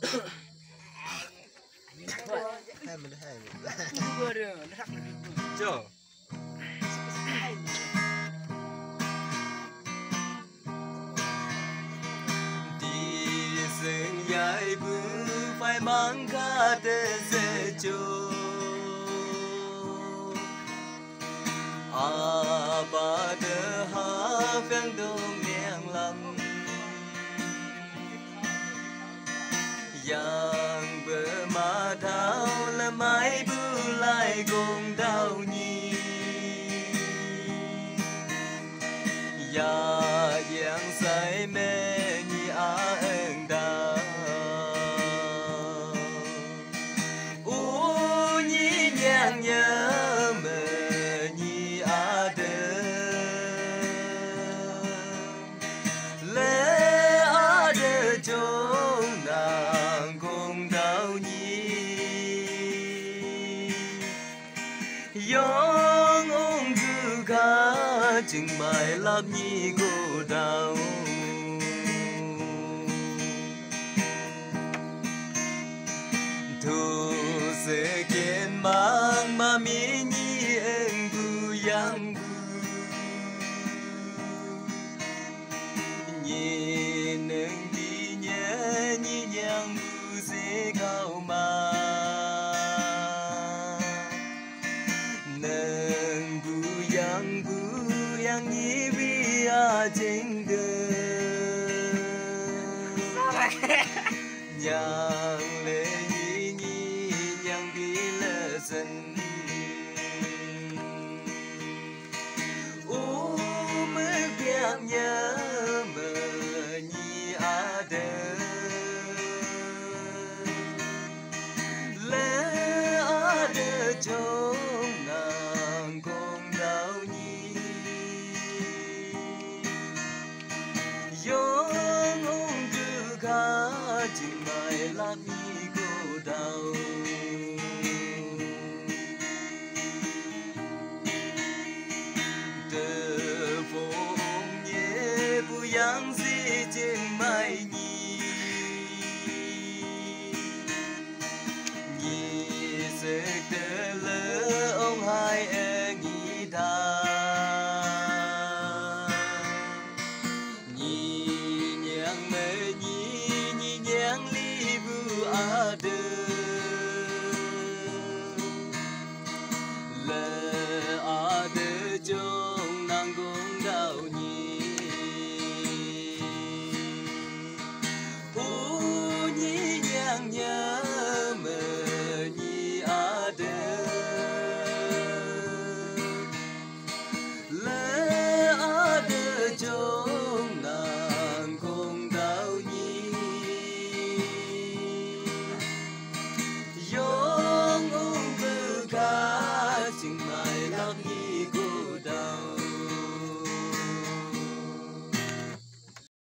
Hai mình. Chưa. Đi rừng dài bự phải mang cả để dễ cho. Ba đỡ ha phèn đông miệng lắm. Yang bờ mà đau là mãi bu lại cùng đau nhì. Ya yang say mê nhì ân đau. U nhì nhàng nhớ mơ nhì đơ. Lê đơ chỗ nàng cùng đau nhì. Yong ông cứ khá chừng mãi lắm nhì cô đau. Thu sẽ kiến mang mà mi nhì em bu yang bu. Nhì nâng đi nhớ nhì nhang bu sẽ cao mà. Nâng bu yang nhì vì chính đời. Nhang lệ nhì nhang vì lỡ dần. U mơ kẹt nhớ mơ nhì đơ. Lẽ đơ trông nàng cùng đau nhì. Yong ông cứ khá chừng mãi làm nhì cô đau. Tờ phố ông nhé bu yang gì chừng